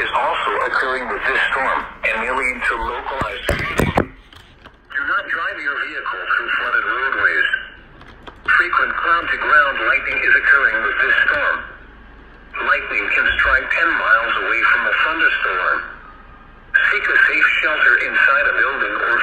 is also occurring with this storm and may lead to localized. Do not drive your vehicle through flooded roadways. Frequent ground-to-ground lightning is occurring with this storm. Lightning can strike 10 miles away from a thunderstorm. Seek a safe shelter inside a building or